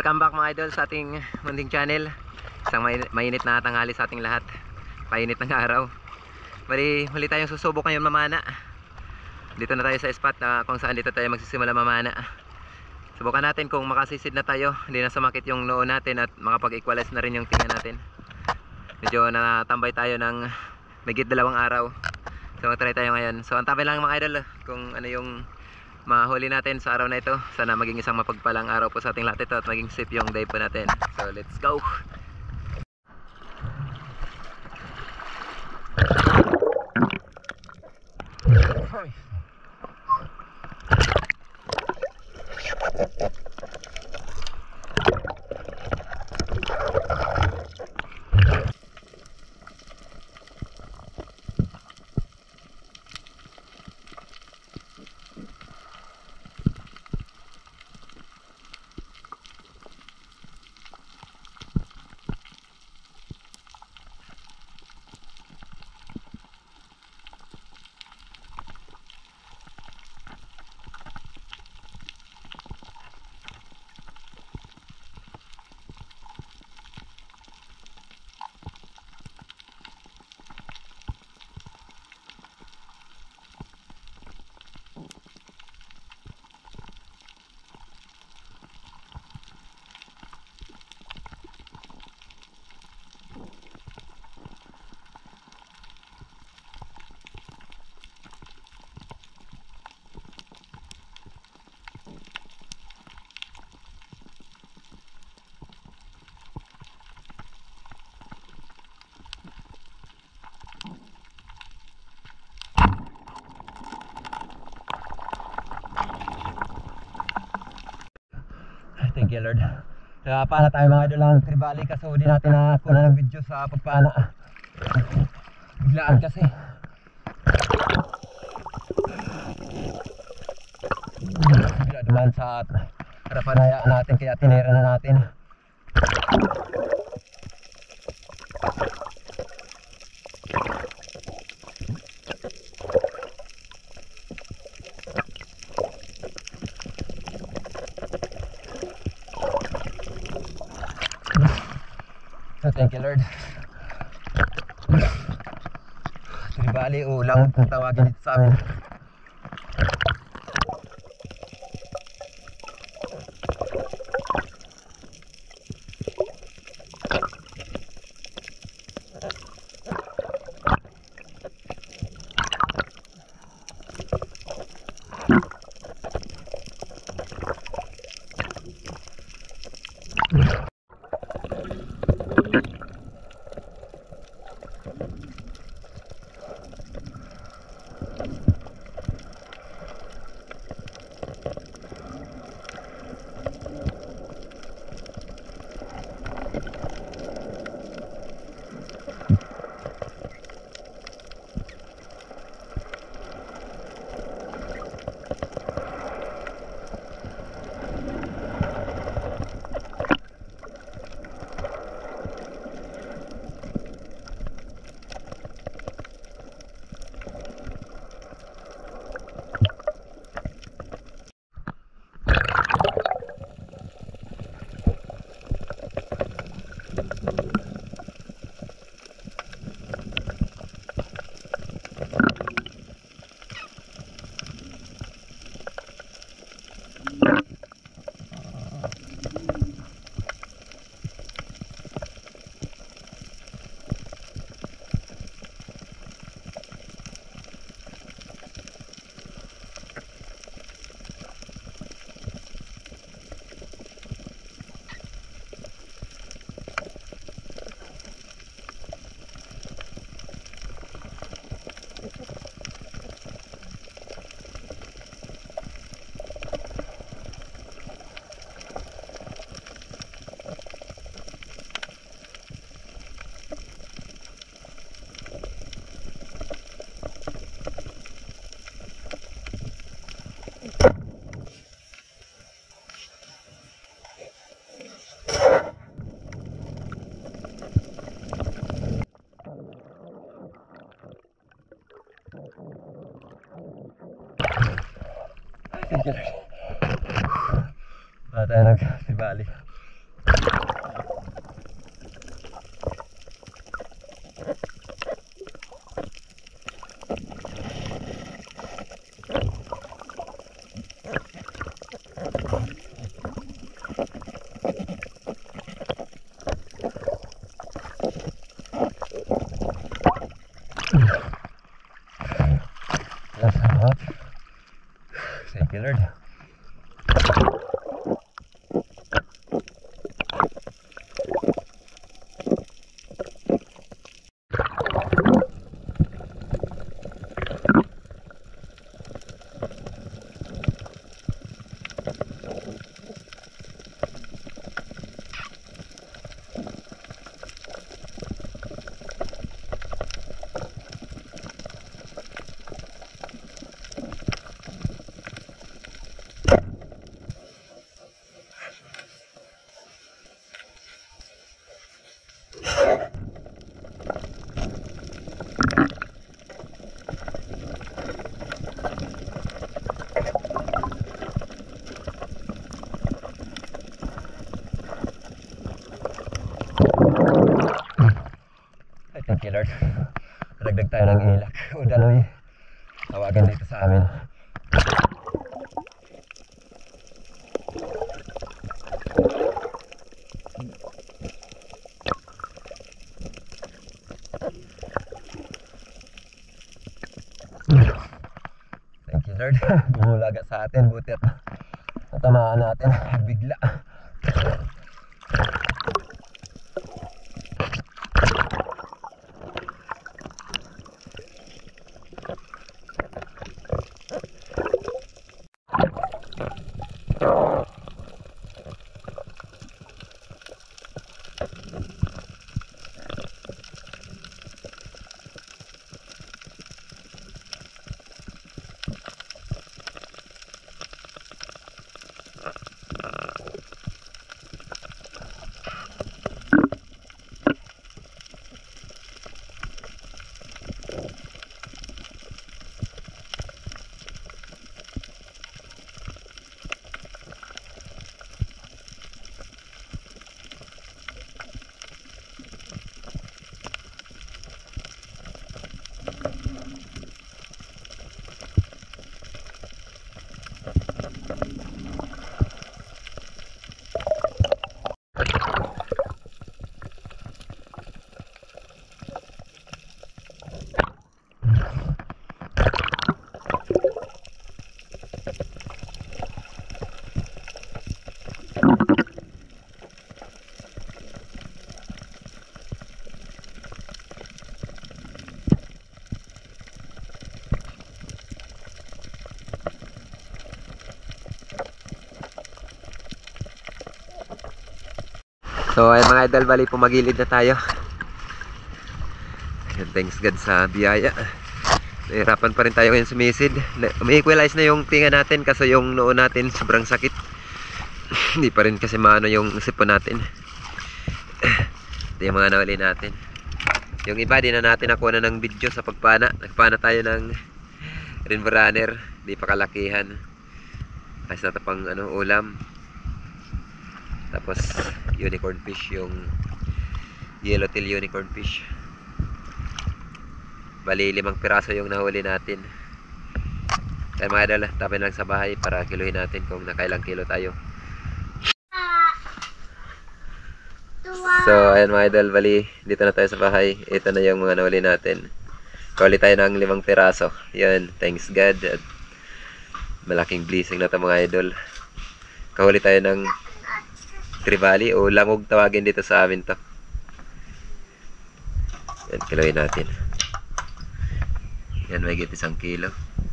Welcome back mga idol sa ating munting channel. Isang mainit na tanghali sa ating lahat. Painit ng araw. Muli tayong susubok ngayon mamana. Dito na tayo sa spot na kung saan dito tayo magsisimula mamana. Subukan natin kung makasisid na tayo, hindi na sumakit yung noo natin at makapag-equalize na rin yung tinga natin. Medyo natambay tayo ng megit 2 araw. So mag-try tayo ngayon. So antabi lang mga idol kung ano yung mahuli natin sa araw na ito. Sana maging isang mapagpalang araw po sa ating lahat ito at maging safe yung day po natin. So let's go! Thank you Lord. Paana tayo mga idol ang tribali kaso di natin nakuha ng video sa pagpaana. Biglaan kasi. Bigla duman sa harapan natin kaya tinira na natin. Thank you Lord. Tribali o langod kung tawagin dito sa amin. Thank you Lord. Bata tayo nagsibali. you Lord. Thank you Lord. Nagdag tayo ng ilak o daloy. Tawagan dito sa amin. Thank you Lord. Bumulaga sa atin. Buti at natamaan natin bigla. So ayun mga idol, bali pumagilid na tayo. And thanks God sa biyaya. Nahirapan pa rin tayo ngayon sumisid. May-equalize na yung tinga natin kasi yung noo natin sobrang sakit. Hindi pa rin kasi maano yung sipon natin. Ito yung mga nawali natin. Yung iba di na natin nakuha na ng video sa pagpana. Nagpana tayo ng Rainbow Runner. Di pa kalakihan. Tapos na ito pang ulam. Tapos unicorn fish, yung yellowtail unicorn fish. Bali 5 piraso yung nahuli natin. Kaya mga idol, tapin lang sa bahay para kiluhin natin kung nakailang kilo tayo. So ayan mga idol, bali dito na tayo sa bahay. Ito na yung mga nahuli natin. Kahuli tayo ng 5 piraso. Yan, thanks God. At malaking blessing na ito mga idol. Kahuli tayo ng trevally o langog tawagin dito sa amin to. Yan, kiloin natin. Yan, may git 1 kilo.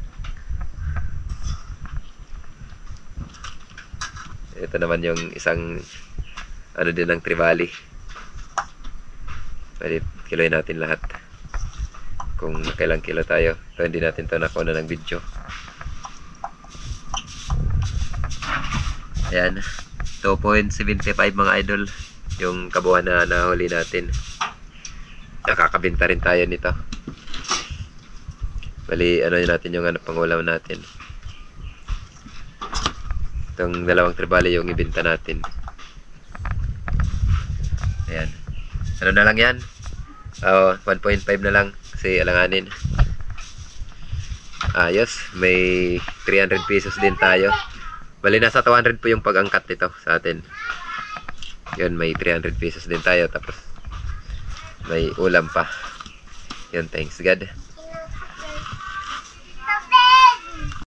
Ito naman yung isang din ng trevally. Pwede kiloin natin lahat. Kung kailang kilo tayo. Ito hindi natin to nakuha ng video. Ayan. 2.75 mga idol yung kabuuan na nahuli natin. Nakakabenta rin tayo nito. Bali natin yung pangulam natin. Itong 2 trevally yung ibenta natin. Ayan. Na lang yan? 1.5 na lang kasi alanganin. Ayos, may 300 pesos din tayo. Bali nasa 200 po yung pag-angkat nito sa atin. Yun, may 300 pesos din tayo. Tapos may ulam pa. Yun, thanks God.